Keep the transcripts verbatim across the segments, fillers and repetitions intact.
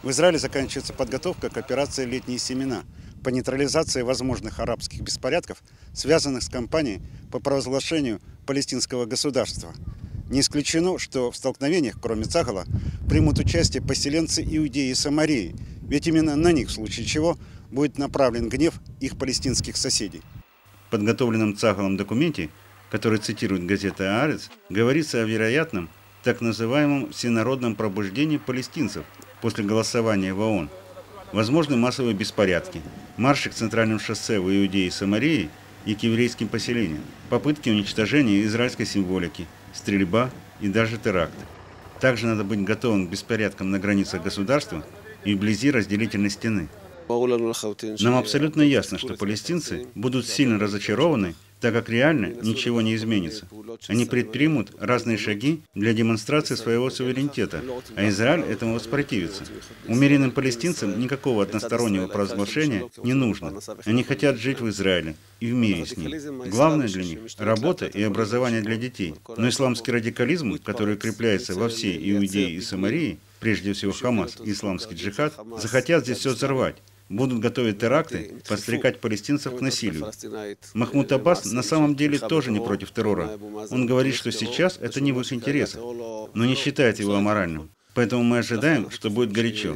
В Израиле заканчивается подготовка к операции «Летние семена» по нейтрализации возможных арабских беспорядков, связанных с кампанией по провозглашению палестинского государства. Не исключено, что в столкновениях, кроме Цагала, примут участие поселенцы Иудеи и Самарии, ведь именно на них, в случае чего, будет направлен гнев их палестинских соседей. В подготовленном Цагалом документе, который цитирует газета «Аарец», говорится о вероятном так называемом всенародном пробуждении палестинцев после голосования в ООН. Возможны массовые беспорядки, марши к центральным шоссе в Иудее и Самарии и к еврейским поселениям, попытки уничтожения израильской символики, стрельба и даже теракты. Также надо быть готовым к беспорядкам на границах государства и вблизи разделительной стены. Нам абсолютно ясно, что палестинцы будут сильно разочарованы, так как реально ничего не изменится. Они предпримут разные шаги для демонстрации своего суверенитета, а Израиль этому воспротивится. Умеренным палестинцам никакого одностороннего провозглашения не нужно. Они хотят жить в Израиле и в мире с ним. Главное для них – работа и образование для детей. Но исламский радикализм, который укрепляется во всей Иудее и Самарии, прежде всего Хамас и исламский джихад, захотят здесь все взорвать. Будут готовить теракты, подстрекать палестинцев к насилию. Махмуд Аббас на самом деле тоже не против террора. Он говорит, что сейчас это не в их интересах, но не считает его аморальным. Поэтому мы ожидаем, что будет горячо.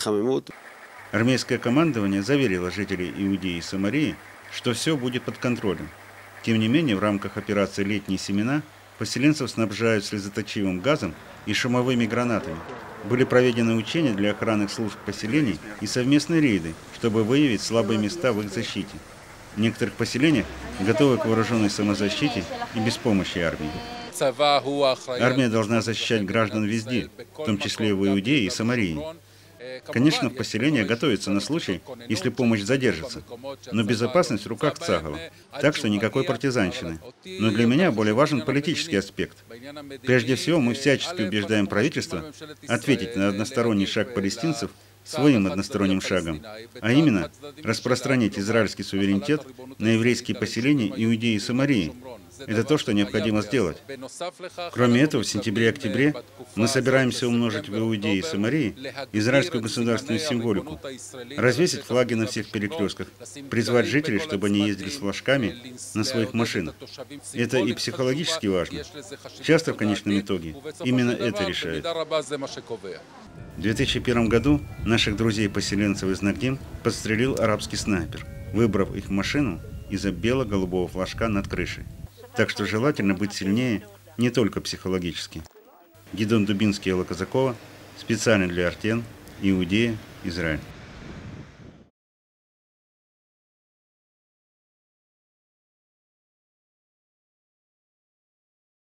Армейское командование заверило жителей Иудеи и Самарии, что все будет под контролем. Тем не менее, в рамках операции «Летние семена» поселенцев снабжают слезоточивым газом и шумовыми гранатами. Были проведены учения для охранных служб поселений и совместные рейды, чтобы выявить слабые места в их защите. В некоторых поселениях готовы к вооруженной самозащите и без помощи армии. Армия должна защищать граждан везде, в том числе в Иудее и Самарии. Конечно, в поселениях готовятся на случай, если помощь задержится, но безопасность в руках Цагала, так что никакой партизанщины. Но для меня более важен политический аспект. Прежде всего, мы всячески убеждаем правительство ответить на односторонний шаг палестинцев своим односторонним шагом, а именно распространить израильский суверенитет на еврейские поселения Иудеи и Самарии. Это то, что необходимо сделать. Кроме этого, в сентябре-октябре мы собираемся умножить в Иудее и Самарии израильскую государственную символику, развесить флаги на всех перекрестках, призвать жителей, чтобы они ездили с флажками на своих машинах. Это и психологически важно. Часто, в конечном итоге, именно это решает. В две тысячи первом году наших друзей-поселенцев из Нагдим подстрелил арабский снайпер, выбрав их машину из-за бело-голубого флажка над крышей. Так что желательно быть сильнее не только психологически. Гидон Дубинский, Алла Казакова, специально для Артен, Иудея, Израиль.